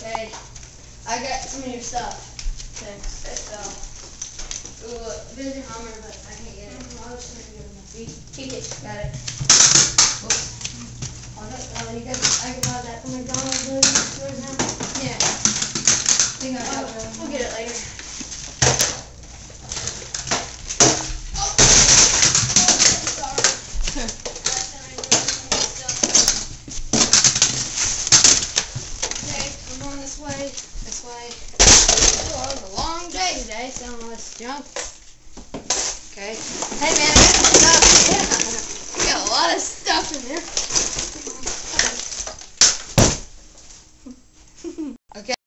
okay? I got some of your stuff. Thanks. So, ooh, there's your hammer, but I can't get it. I'll just make it with my feet. Take it. Got it. Oops. You guys, I can buy that from McDonald's right now. Yeah. I think I got it. We'll get it later. This way. Oh, it was a long day today, selling all this junk. Okay. Hey man, I got some stuff. Yeah. I got a lot of stuff in there.